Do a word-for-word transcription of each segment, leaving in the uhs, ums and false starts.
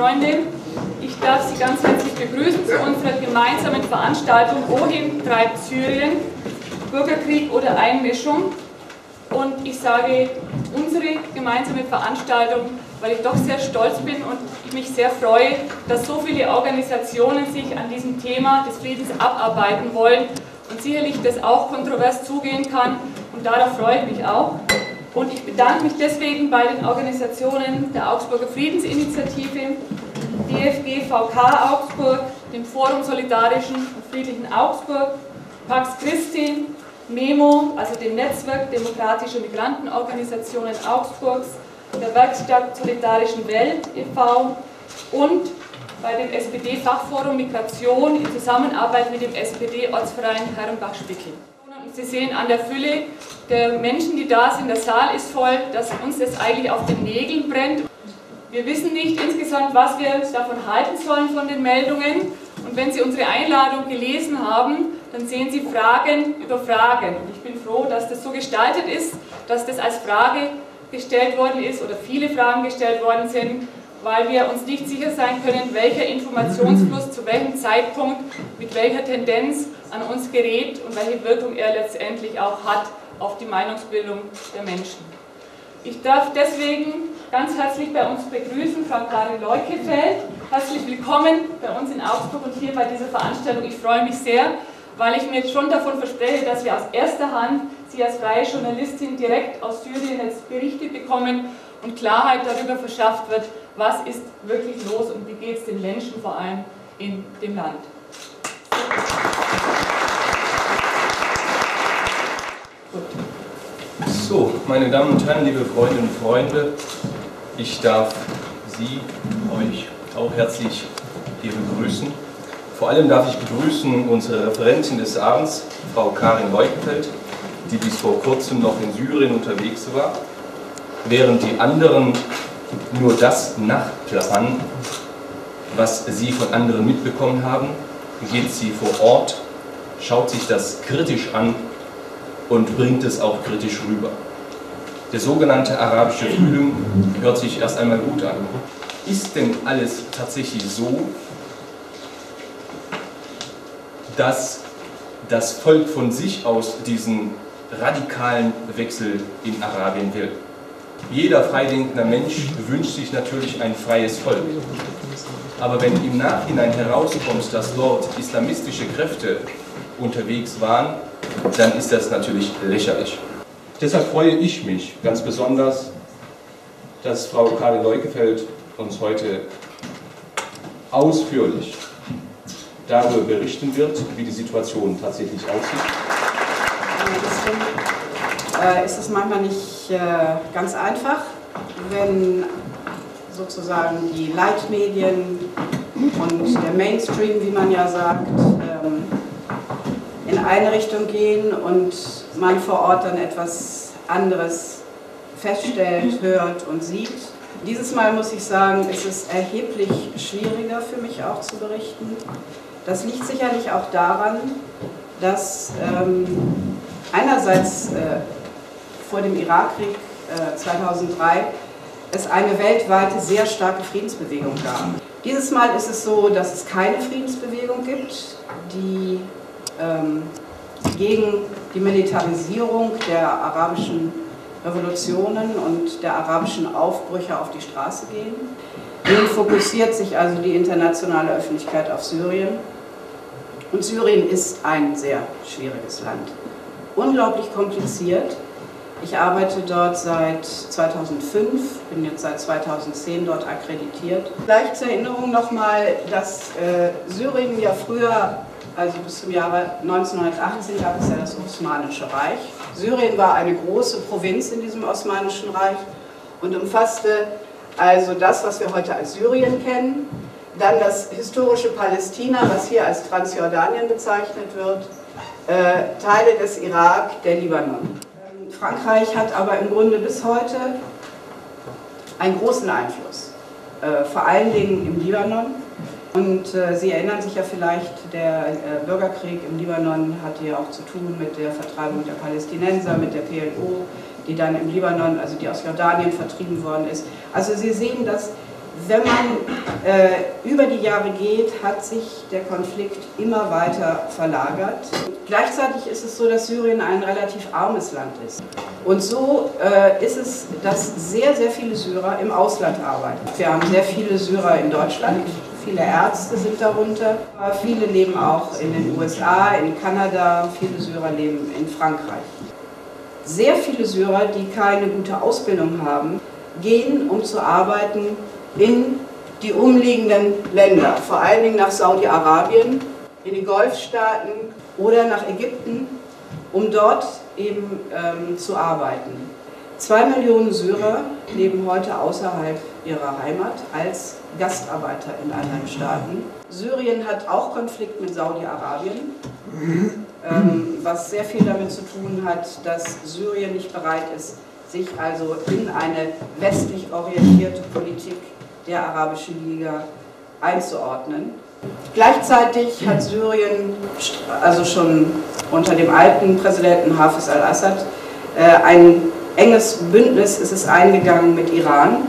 Freunde, ich darf Sie ganz herzlich begrüßen zu unserer gemeinsamen Veranstaltung Wohin treibt Syrien? Bürgerkrieg oder Einmischung? Und ich sage unsere gemeinsame Veranstaltung, weil ich doch sehr stolz bin und ich mich sehr freue, dass so viele Organisationen sich an diesem Thema des Friedens abarbeiten wollen und sicherlich das auch kontrovers zugehen kann, und darauf freue ich mich auch. Und ich bedanke mich deswegen bei den Organisationen der Augsburger Friedensinitiative, D F G V K Augsburg, dem Forum Solidarischen und Friedlichen Augsburg, Pax Christi, MEMO, also dem Netzwerk Demokratischer Migrantenorganisationen Augsburgs, der Werkstatt Solidarischen Welt e V und bei dem S P D-Fachforum Migration in Zusammenarbeit mit dem S P D-Ortsverein Herrenbach-Spickel. Sie sehen an der Fülle der Menschen, die da sind, der Saal ist voll, dass uns das eigentlich auf den Nägeln brennt. Wir wissen nicht insgesamt, was wir davon halten sollen von den Meldungen. Und wenn Sie unsere Einladung gelesen haben, dann sehen Sie Fragen über Fragen. Und ich bin froh, dass das so gestaltet ist, dass das als Frage gestellt worden ist oder viele Fragen gestellt worden sind, weil wir uns nicht sicher sein können, welcher Informationsfluss zu welchem Zeitpunkt mit welcher Tendenz an uns gerät und welche Wirkung er letztendlich auch hat auf die Meinungsbildung der Menschen. Ich darf deswegen ganz herzlich bei uns begrüßen Frau Karin Leukefeld. Herzlich willkommen bei uns in Augsburg und hier bei dieser Veranstaltung. Ich freue mich sehr, weil ich mir schon davon verspreche, dass wir aus erster Hand Sie als freie Journalistin direkt aus Syrien jetzt Berichte bekommen und Klarheit darüber verschafft wird, was ist wirklich los und wie geht es den Menschen vor allem in dem Land. Gut. So, meine Damen und Herren, liebe Freundinnen und Freunde, ich darf Sie, euch auch herzlich hier begrüßen. Vor allem darf ich begrüßen unsere Referentin des Abends, Frau Karin Leukefeld, die bis vor kurzem noch in Syrien unterwegs war, während die anderen nur das nachplappern, was sie von anderen mitbekommen haben, geht sie vor Ort, schaut sich das kritisch an und bringt es auch kritisch rüber. Der sogenannte arabische Frühling hört sich erst einmal gut an. Ist denn alles tatsächlich so, dass das Volk von sich aus diesen radikalen Wechsel in Arabien will? Jeder freidenkender Mensch wünscht sich natürlich ein freies Volk. Aber wenn im Nachhinein herauskommt, dass dort islamistische Kräfte unterwegs waren, dann ist das natürlich lächerlich. Deshalb freue ich mich ganz besonders, dass Frau Karin Leukefeld uns heute ausführlich darüber berichten wird, wie die Situation tatsächlich aussieht. Deswegen äh, ist es manchmal nicht äh, ganz einfach, wenn sozusagen die Leitmedien und der Mainstream, wie man ja sagt, ähm, in eine Richtung gehen und man vor Ort dann etwas anderes feststellt, hört und sieht. Dieses Mal muss ich sagen, ist es erheblich schwieriger für mich auch zu berichten. Das liegt sicherlich auch daran, dass ähm, einerseits äh, vor dem Irakkrieg äh, zweitausenddrei es eine weltweite sehr starke Friedensbewegung gab. Dieses Mal ist es so, dass es keine Friedensbewegung gibt, die ähm, gegen die Militarisierung der arabischen Revolutionen und der arabischen Aufbrüche auf die Straße gehen. Nun fokussiert sich also die internationale Öffentlichkeit auf Syrien. Und Syrien ist ein sehr schwieriges Land. Unglaublich kompliziert. Ich arbeite dort seit zweitausendfünf, bin jetzt seit zweitausendzehn dort akkreditiert. Vielleicht zur Erinnerung nochmal, dass äh, Syrien ja früher, also bis zum Jahre neunzehnhundertachtzehn, gab es ja das Osmanische Reich. Syrien war eine große Provinz in diesem Osmanischen Reich und umfasste also das, was wir heute als Syrien kennen, dann das historische Palästina, was hier als Transjordanien bezeichnet wird, äh, Teile des Irak, der Libanon. Frankreich hat aber im Grunde bis heute einen großen Einfluss, äh, vor allen Dingen im Libanon. Und äh, Sie erinnern sich ja vielleicht, der äh, Bürgerkrieg im Libanon hatte ja auch zu tun mit der Vertreibung der Palästinenser, mit der P L O, die dann im Libanon, also die aus Jordanien vertrieben worden ist. Also Sie sehen, dass Wenn man äh, über die Jahre geht, hat sich der Konflikt immer weiter verlagert. Gleichzeitig ist es so, dass Syrien ein relativ armes Land ist. Und so äh, ist es, dass sehr, sehr viele Syrer im Ausland arbeiten. Wir haben sehr viele Syrer in Deutschland, viele Ärzte sind darunter, aber viele leben auch in den U S A, in Kanada, viele Syrer leben in Frankreich. Sehr viele Syrer, die keine gute Ausbildung haben, gehen, um zu arbeiten, in die umliegenden Länder, vor allen Dingen nach Saudi-Arabien, in die Golfstaaten oder nach Ägypten, um dort eben ähm, zu arbeiten. Zwei Millionen Syrer leben heute außerhalb ihrer Heimat als Gastarbeiter in anderen Staaten. Syrien hat auch Konflikt mit Saudi-Arabien, ähm, was sehr viel damit zu tun hat, dass Syrien nicht bereit ist, sich also in eine westlich orientierte Politik der Arabischen Liga einzuordnen. Gleichzeitig hat Syrien, also schon unter dem alten Präsidenten Hafez al-Assad, ein enges Bündnis ist es eingegangen mit Iran.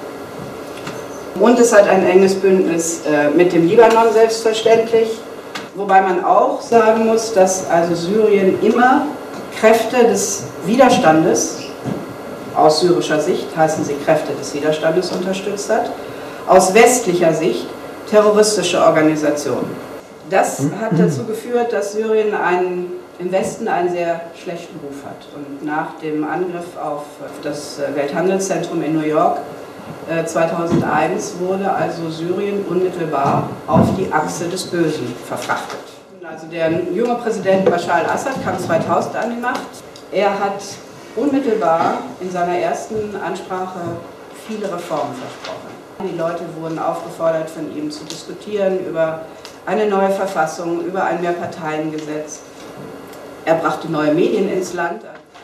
Und es hat ein enges Bündnis mit dem Libanon selbstverständlich. Wobei man auch sagen muss, dass also Syrien immer Kräfte des Widerstandes, aus syrischer Sicht heißen sie Kräfte des Widerstandes, unterstützt hat, aus westlicher Sicht terroristische Organisationen. Das hat dazu geführt, dass Syrien einen, im Westen einen sehr schlechten Ruf hat. Und nach dem Angriff auf das Welthandelszentrum in New York äh, zweitausendeins wurde also Syrien unmittelbar auf die Achse des Bösen verfrachtet. Also der junge Präsident Bashar al-Assad kam zweitausend an die Macht. Er hat unmittelbar in seiner ersten Ansprache viele Reformen versprochen. Die Leute wurden aufgefordert, von ihm zu diskutieren über eine neue Verfassung, über ein Mehrparteiengesetz. Er brachte neue Medien ins Land,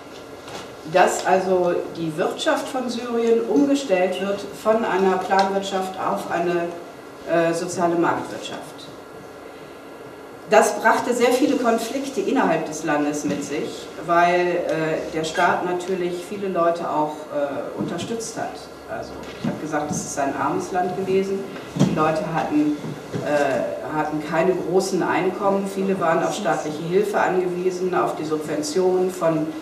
dass also die Wirtschaft von Syrien umgestellt wird von einer Planwirtschaft auf eine äh, soziale Marktwirtschaft. Das brachte sehr viele Konflikte innerhalb des Landes mit sich, weil äh, der Staat natürlich viele Leute auch äh, unterstützt hat. Also ich habe gesagt, es ist ein armes Land gewesen. Die Leute hatten, äh, hatten keine großen Einkommen. Viele waren auf staatliche Hilfe angewiesen, auf die Subvention von, äh,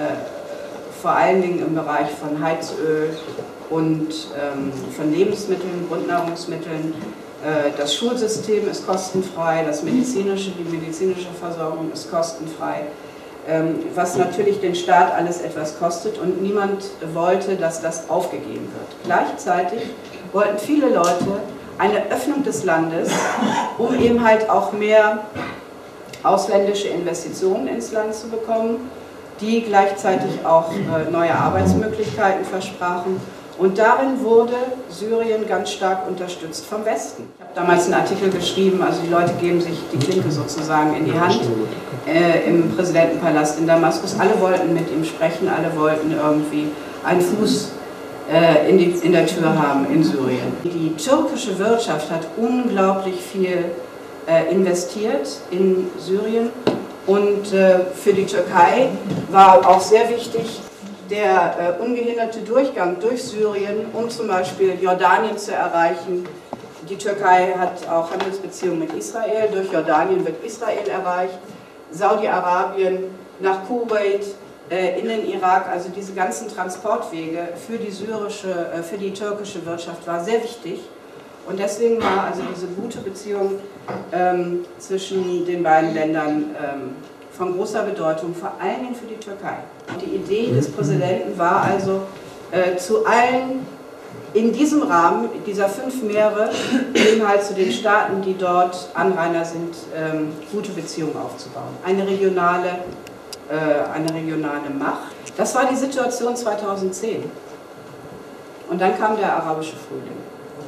vor allen Dingen im Bereich von Heizöl und ähm, von Lebensmitteln, Grundnahrungsmitteln. Äh, das Schulsystem ist kostenfrei, das medizinische, die medizinische Versorgung ist kostenfrei. Was natürlich den Staat alles etwas kostet und niemand wollte, dass das aufgegeben wird. Gleichzeitig wollten viele Leute eine Öffnung des Landes, um eben halt auch mehr ausländische Investitionen ins Land zu bekommen, die gleichzeitig auch neue Arbeitsmöglichkeiten versprachen. Und darin wurde Syrien ganz stark unterstützt vom Westen. Ich habe damals einen Artikel geschrieben, also die Leute geben sich die Klinke sozusagen in die Hand äh, im Präsidentenpalast in Damaskus. Alle wollten mit ihm sprechen, alle wollten irgendwie einen Fuß äh, in, die, in der Tür haben in Syrien. Die türkische Wirtschaft hat unglaublich viel äh, investiert in Syrien und äh, für die Türkei war auch sehr wichtig, der äh, ungehinderte Durchgang durch Syrien, um zum Beispiel Jordanien zu erreichen. Die Türkei hat auch Handelsbeziehungen mit Israel, durch Jordanien wird Israel erreicht, Saudi-Arabien nach Kuwait, äh, in den Irak, also diese ganzen Transportwege für die syrische, äh, für die türkische Wirtschaft war sehr wichtig. Und deswegen war also diese gute Beziehung ähm, zwischen den beiden Ländern ähm, von großer Bedeutung, vor allen Dingen für die Türkei. Die Idee des Präsidenten war also, äh, zu allen in diesem Rahmen dieser fünf Meere, eben halt zu den Staaten, die dort Anrainer sind, ähm, gute Beziehungen aufzubauen. Eine regionale, äh, eine regionale Macht. Das war die Situation zweitausendzehn. Und dann kam der arabische Frühling.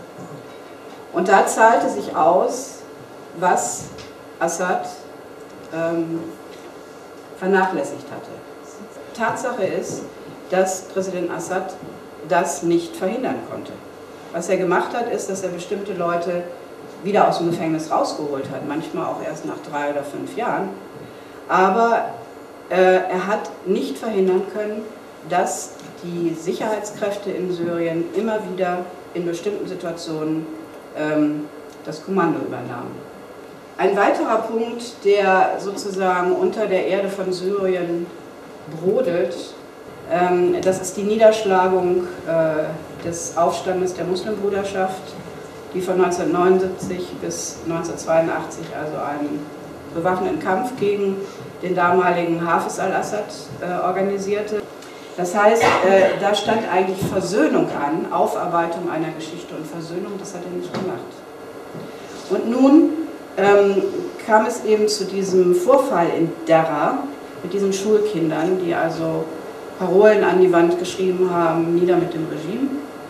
Und da zahlte sich aus, was Assad ähm, vernachlässigt hatte. Tatsache ist, dass Präsident Assad das nicht verhindern konnte. Was er gemacht hat, ist, dass er bestimmte Leute wieder aus dem Gefängnis rausgeholt hat, manchmal auch erst nach drei oder fünf Jahren. Aber äh, er hat nicht verhindern können, dass die Sicherheitskräfte in Syrien immer wieder in bestimmten Situationen ähm, das Kommando übernahmen. Ein weiterer Punkt, der sozusagen unter der Erde von Syrien brodelt, ähm, das ist die Niederschlagung äh, des Aufstandes der Muslimbruderschaft, die von neunzehnhundertneunundsiebzig bis neunzehnhundertzweiundachtzig also einen bewaffneten Kampf gegen den damaligen Hafiz al-Assad äh, organisierte. Das heißt, äh, da stand eigentlich Versöhnung an, Aufarbeitung einer Geschichte und Versöhnung, das hat er nicht gemacht. Und nun ähm, kam es eben zu diesem Vorfall in Derra mit diesen Schulkindern, die also Parolen an die Wand geschrieben haben, nieder mit dem Regime,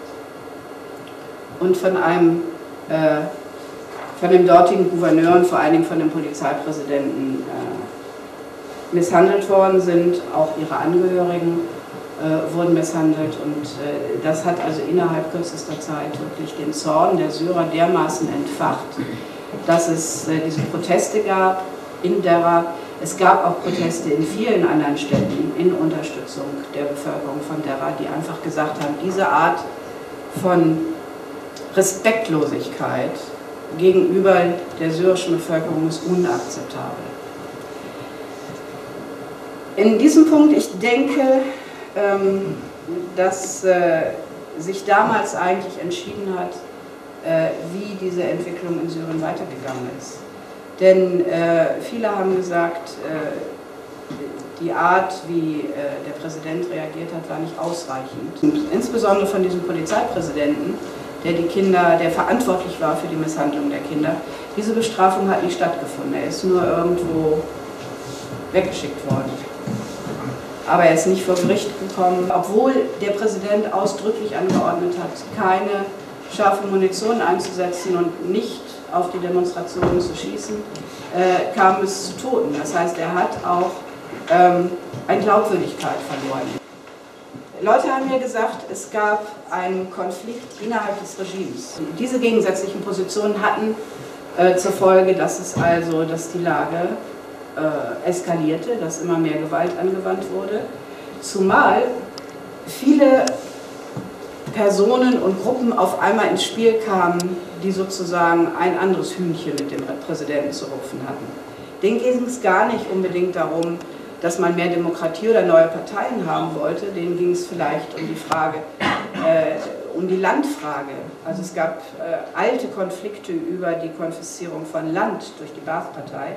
und von einem äh, von dem dortigen Gouverneur und vor allen Dingen von dem Polizeipräsidenten äh, misshandelt worden sind, auch ihre Angehörigen äh, wurden misshandelt, und äh, das hat also innerhalb kürzester Zeit wirklich den Zorn der Syrer dermaßen entfacht, dass es äh, diese Proteste gab in Derra. Es gab auch Proteste in vielen anderen Städten in Unterstützung der Bevölkerung von Derra, die einfach gesagt haben, diese Art von Respektlosigkeit gegenüber der syrischen Bevölkerung ist unakzeptabel. In diesem Punkt, ich denke, ähm, dass äh, sich damals eigentlich entschieden hat, äh, wie diese Entwicklung in Syrien weitergegangen ist. Denn äh, viele haben gesagt, äh, die Art, wie äh, der Präsident reagiert hat, war nicht ausreichend. Und insbesondere von diesem Polizeipräsidenten, der die Kinder, der verantwortlich war für die Misshandlung der Kinder. Diese Bestrafung hat nicht stattgefunden. Er ist nur irgendwo weggeschickt worden. Aber er ist nicht vor Gericht gekommen, obwohl der Präsident ausdrücklich angeordnet hat, keine scharfe Munition einzusetzen und nicht auf die Demonstrationen zu schießen, äh, kam es zu Toten. Das heißt, er hat auch ähm, an Glaubwürdigkeit verloren. Leute haben mir gesagt, es gab einen Konflikt innerhalb des Regimes. Diese gegensätzlichen Positionen hatten äh, zur Folge, dass es also, dass die Lage äh, eskalierte, dass immer mehr Gewalt angewandt wurde, zumal viele Personen und Gruppen auf einmal ins Spiel kamen, die sozusagen ein anderes Hühnchen mit dem Präsidenten zu rupfen hatten. Denen ging es gar nicht unbedingt darum, dass man mehr Demokratie oder neue Parteien haben wollte, denen ging es vielleicht um die Frage, äh, um die Landfrage. Also es gab äh, alte Konflikte über die Konfiszierung von Land durch die Baath-Partei.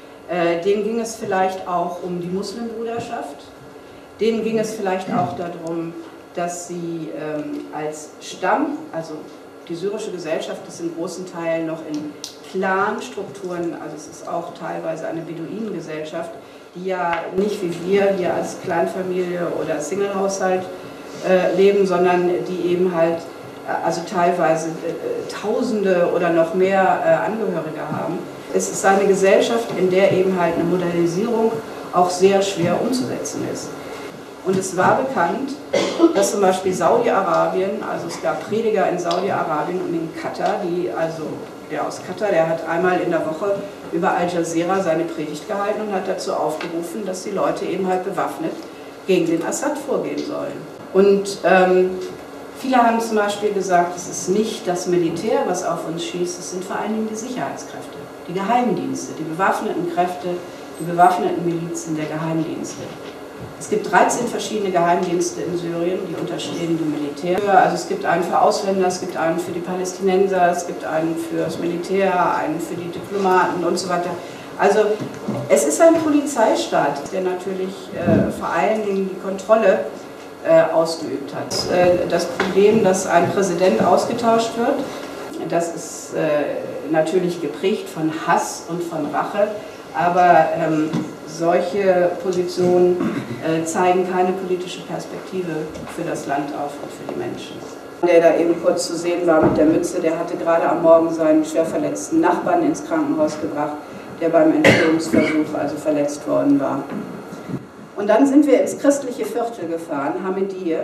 Äh, denen ging es vielleicht auch um die Muslimbruderschaft. Denen ging es vielleicht auch darum, dass sie ähm, als Stamm, also die syrische Gesellschaft ist in großen Teilen noch in Clan-Strukturen, also es ist auch teilweise eine Beduinengesellschaft, die ja nicht wie wir hier als Kleinfamilie oder Singlehaushalt äh, leben, sondern die eben halt, äh, also teilweise äh, Tausende oder noch mehr äh, Angehörige haben. Es ist eine Gesellschaft, in der eben halt eine Modernisierung auch sehr schwer umzusetzen ist. Und es war bekannt, dass zum Beispiel Saudi-Arabien, also es gab Prediger in Saudi-Arabien und in Katar, die also der aus Katar, der hat einmal in der Woche über Al Jazeera seine Predigt gehalten und hat dazu aufgerufen, dass die Leute eben halt bewaffnet gegen den Assad vorgehen sollen. Und ähm, viele haben zum Beispiel gesagt, es ist nicht das Militär, was auf uns schießt, es sind vor allen Dingen die Sicherheitskräfte, die Geheimdienste, die bewaffneten Kräfte, die bewaffneten Milizen der Geheimdienste. Es gibt dreizehn verschiedene Geheimdienste in Syrien, die unterstehen dem Militär. Also es gibt einen für Ausländer, es gibt einen für die Palästinenser, es gibt einen für das Militär, einen für die Diplomaten und so weiter. Also es ist ein Polizeistaat, der natürlich äh, vor allen Dingen die Kontrolle äh, ausgeübt hat. Äh, das Problem, dass ein Präsident ausgetauscht wird, das ist äh, natürlich geprägt von Hass und von Rache, aber ähm, solche Positionen äh, zeigen keine politische Perspektive für das Land auf und für die Menschen. Der da eben kurz zu sehen war mit der Mütze, der hatte gerade am Morgen seinen schwer verletzten Nachbarn ins Krankenhaus gebracht, der beim Entführungsversuch also verletzt worden war. Und dann sind wir ins christliche Viertel gefahren, Hamidiyeh,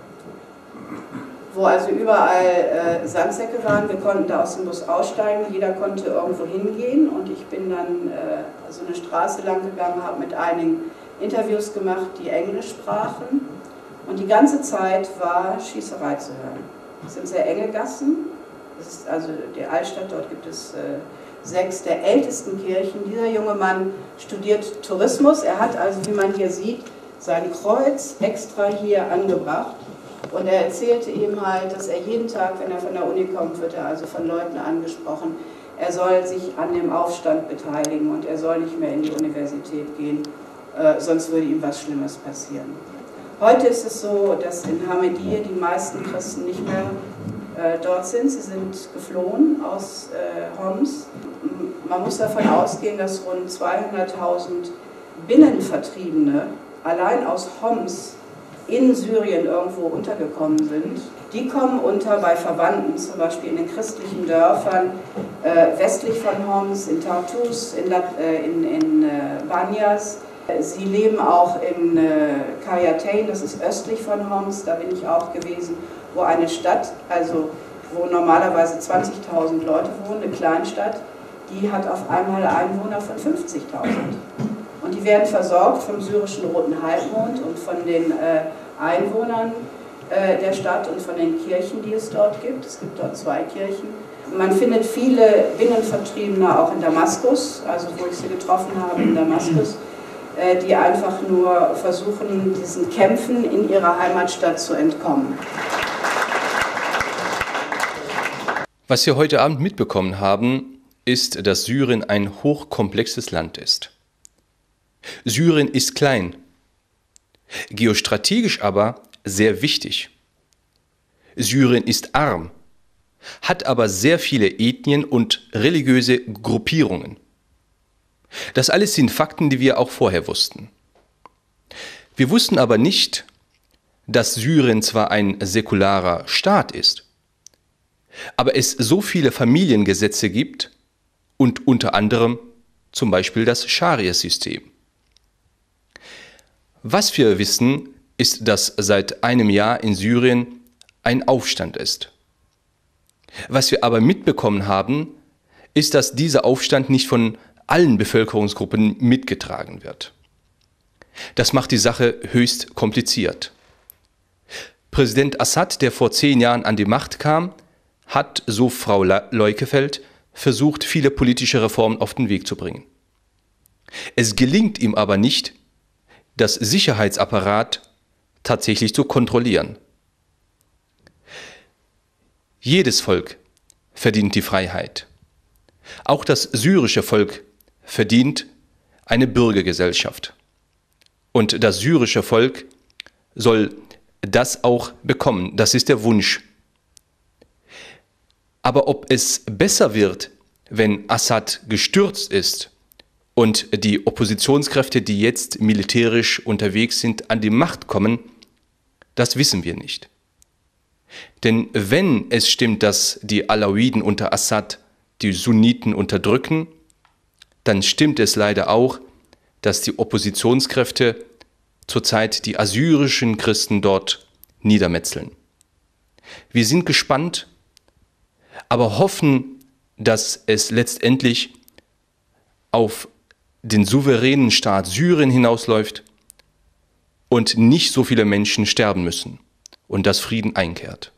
wo also überall äh, Sandsäcke waren. Wir konnten da aus dem Bus aussteigen, jeder konnte irgendwo hingehen und ich bin dann äh, so eine Straße lang gegangen, habe mit einigen Interviews gemacht, die Englisch sprachen und die ganze Zeit war Schießerei zu hören. Es sind sehr enge Gassen. Das ist also die Altstadt, dort gibt es äh, sechs der ältesten Kirchen. Dieser junge Mann studiert Tourismus. Er hat also, wie man hier sieht, sein Kreuz extra hier angebracht. Und er erzählte ihm halt, dass er jeden Tag, wenn er von der Uni kommt, wird er also von Leuten angesprochen, er soll sich an dem Aufstand beteiligen und er soll nicht mehr in die Universität gehen, äh, sonst würde ihm was Schlimmes passieren. Heute ist es so, dass in Hamediyeh die meisten Christen nicht mehr äh, dort sind. Sie sind geflohen aus äh, Homs. Man muss davon ausgehen, dass rund zweihunderttausend Binnenvertriebene allein aus Homs in Syrien irgendwo untergekommen sind. Die kommen unter bei Verwandten, zum Beispiel in den christlichen Dörfern äh, westlich von Homs, in Tartus, in, äh, in, in äh, Banyas. Sie leben auch in äh, Kayatain, das ist östlich von Homs, da bin ich auch gewesen, wo eine Stadt, also wo normalerweise zwanzigtausend Leute wohnen, eine Kleinstadt, die hat auf einmal Einwohner von fünfzigtausend. Und die werden versorgt vom syrischen Roten Halbmond und von den äh, Einwohnern äh, der Stadt und von den Kirchen, die es dort gibt. Es gibt dort zwei Kirchen. Man findet viele Binnenvertriebene auch in Damaskus, also wo ich sie getroffen habe in Damaskus, äh, die einfach nur versuchen, diesen Kämpfen in ihrer Heimatstadt zu entkommen. Was wir heute Abend mitbekommen haben, ist, dass Syrien ein hochkomplexes Land ist. Syrien ist klein, geostrategisch aber sehr wichtig. Syrien ist arm, hat aber sehr viele Ethnien und religiöse Gruppierungen. Das alles sind Fakten, die wir auch vorher wussten. Wir wussten aber nicht, dass Syrien zwar ein säkularer Staat ist, aber es so viele Familiengesetze gibt und unter anderem zum Beispiel das Scharia-System. Was wir wissen, ist, dass seit einem Jahr in Syrien ein Aufstand ist. Was wir aber mitbekommen haben, ist, dass dieser Aufstand nicht von allen Bevölkerungsgruppen mitgetragen wird. Das macht die Sache höchst kompliziert. Präsident Assad, der vor zehn Jahren an die Macht kam, hat, so Frau Leukefeld, versucht, viele politische Reformen auf den Weg zu bringen. Es gelingt ihm aber nicht, das Sicherheitsapparat tatsächlich zu kontrollieren. Jedes Volk verdient die Freiheit. Auch das syrische Volk verdient eine Bürgergesellschaft. Und das syrische Volk soll das auch bekommen. Das ist der Wunsch. Aber ob es besser wird, wenn Assad gestürzt ist und die Oppositionskräfte, die jetzt militärisch unterwegs sind, an die Macht kommen, das wissen wir nicht. Denn wenn es stimmt, dass die Alawiden unter Assad die Sunniten unterdrücken, dann stimmt es leider auch, dass die Oppositionskräfte zurzeit die assyrischen Christen dort niedermetzeln. Wir sind gespannt, aber hoffen, dass es letztendlich auf den souveränen Staat Syrien hinausläuft und nicht so viele Menschen sterben müssen und dass Frieden einkehrt.